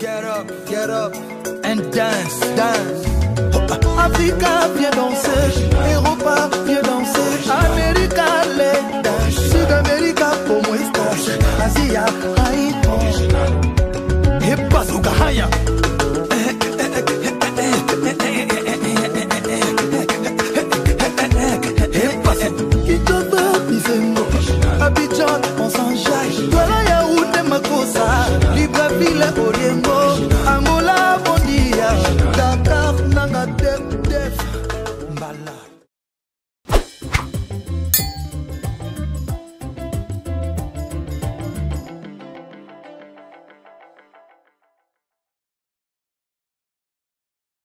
get up and dance, dance. Africa, viens danser. Europa, viens danser. America, let's dance. Sud-America, como estás? Asia,